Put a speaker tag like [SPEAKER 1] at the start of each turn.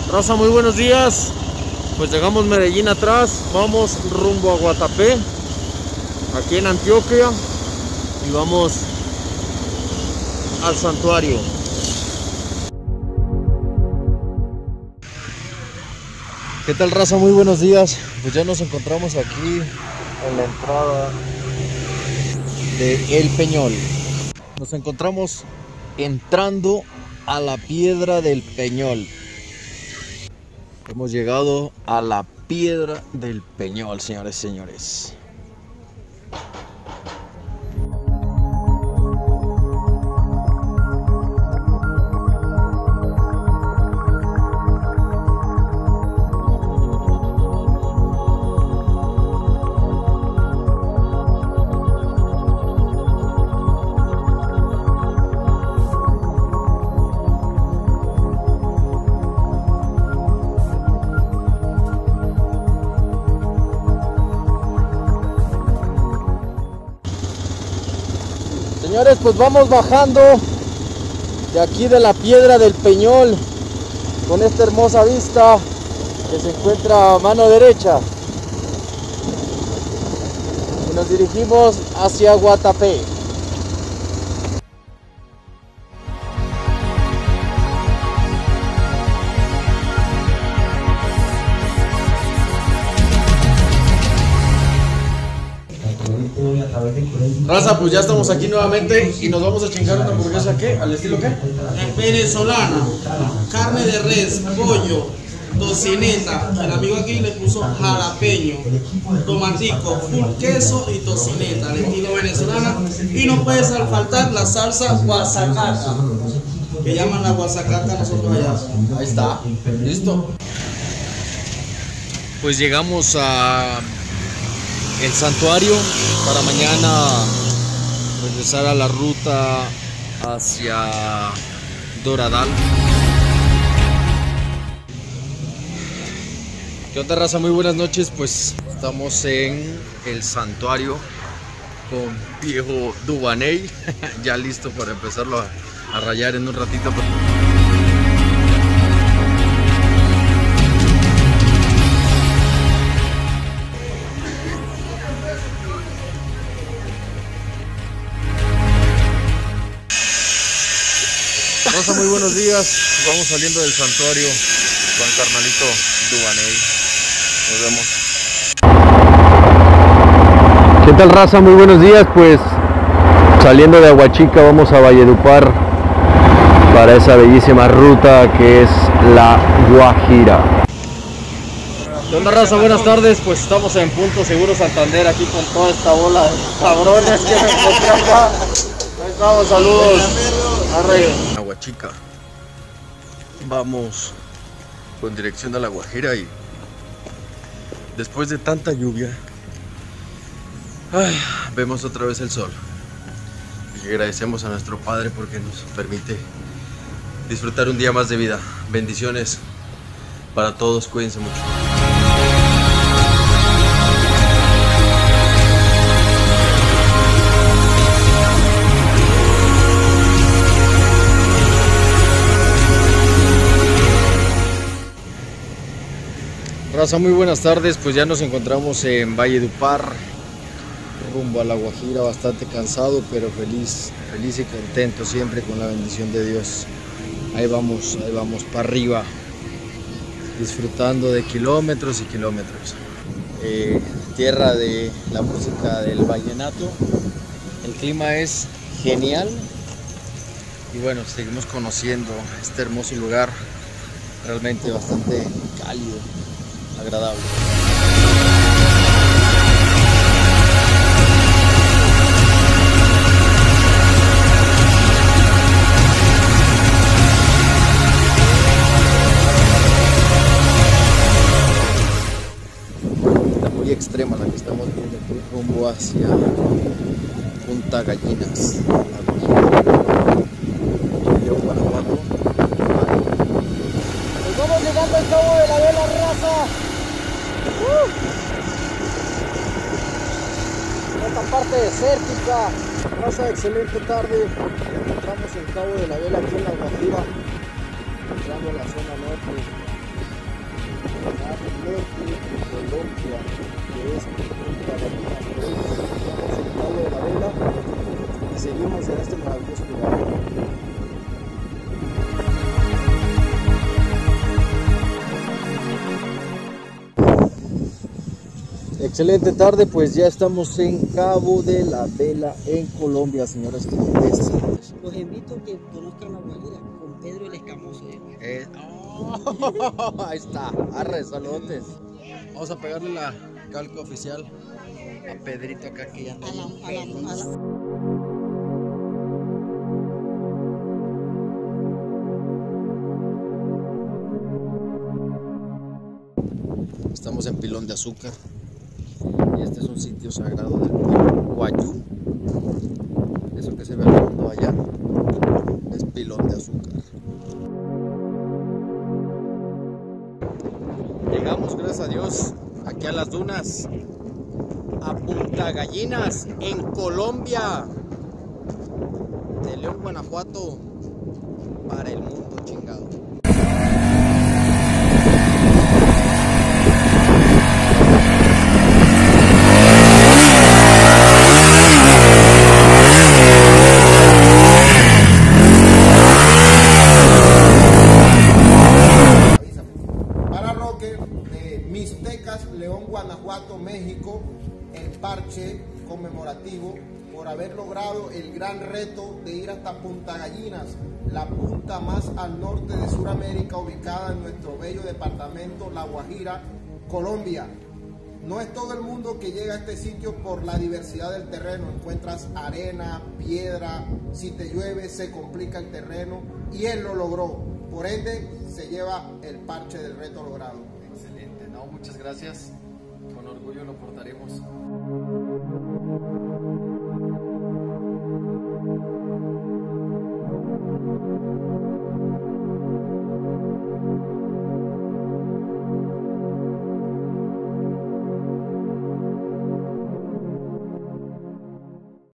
[SPEAKER 1] Raza, muy buenos días. Pues dejamos Medellín atrás, vamos rumbo a Guatapé, aquí en Antioquia, y vamos al santuario. ¿Qué tal, raza? Muy buenos días. Pues ya nos encontramos aquí en la entrada de El Peñol. Nos encontramos entrando a la Piedra del Peñol. Hemos llegado a la Piedra del Peñol, señores y señores. Señores, pues vamos bajando de aquí de la Piedra del Peñol con esta hermosa vista que se encuentra a mano derecha, y nos dirigimos hacia Guatapé. Raza, pues ya estamos aquí nuevamente y nos vamos a chingar una hamburguesa, ¿qué? ¿Al estilo qué?
[SPEAKER 2] Venezolana, carne de res, pollo, tocineta, el amigo aquí le puso jalapeño, tomatico, full queso y tocineta, al estilo venezolana, y no puede faltar la salsa guasacaca, que llaman la guasacaca nosotros allá.
[SPEAKER 1] Ahí está, listo. Pues llegamos a el santuario para mañana regresar a la ruta hacia Doradal. ¿Qué onda, raza? Muy buenas noches. Pues estamos en el santuario con viejo Dubaney ya listo para empezarlo a rayar en un ratito. Raza, muy buenos días. Vamos saliendo del santuario con el carnalito Dubaney. Nos vemos. ¿Qué tal, raza? Muy buenos días. Pues saliendo de Aguachica vamos a Valledupar para esa bellísima ruta que es la Guajira. ¿Qué onda, raza? Buenas tardes. Pues estamos en Punto Seguro Santander, aquí con toda esta bola de cabrones que me encontré acá. Ahí estamos, saludos. Aguachica, vamos con dirección a la Guajira, y después de tanta lluvia vemos otra vez el sol, y agradecemos a nuestro Padre porque nos permite disfrutar un día más de vida. Bendiciones para todos, cuídense mucho. Raza, muy buenas tardes. Pues ya nos encontramos en Valledupar, rumbo a la Guajira, bastante cansado, pero feliz y contento siempre con la bendición de Dios. Ahí vamos para arriba, disfrutando de kilómetros y kilómetros. Tierra de la música del vallenato. El clima es genial y bueno, seguimos conociendo este hermoso lugar, realmente bastante cálido, agradable. Está muy extrema la que estamos viendo aquí, rumbo hacia Punta Gallinas. Nos vamos llegando al Cabo de la Vela, raza. Esta parte desértica, raza, excelente tarde. Encontramos el Cabo de la Vela aquí en la Guajira, entrando a la zona norte.
[SPEAKER 3] Colombia, que es Punta Gallinas, el Cabo de la Vela, y seguimos en este maravilloso lugar. Excelente tarde, pues ya estamos en Cabo de la Vela, en Colombia, señoras y señores.
[SPEAKER 4] Los invito a que conozcan la Guajira con Pedro el Escamoso.
[SPEAKER 3] Ahí está, arre, saludotes. Vamos a pegarle la calca oficial a Pedrito acá que ya anda Estamos en Pilón de Azúcar y este es un sitio sagrado del pueblo Guayú. Eso que se ve al fondo allá es Pilón de Azúcar. Llegamos, gracias a Dios, aquí a las dunas, a Punta Gallinas, en Colombia, de León, Guanajuato, para el mundo, chingado. León, Guanajuato, México, el parche conmemorativo por haber logrado el gran reto de ir hasta Punta Gallinas, la punta más al norte de Sudamérica, ubicada en nuestro bello departamento La Guajira, Colombia. No es todo el mundo que llega a este sitio por la diversidad del terreno. Encuentras arena, piedra, si te llueve se complica el terreno y él lo logró. Por ende, se lleva el parche del reto logrado. Excelente, no, muchas gracias. Con orgullo lo portaremos.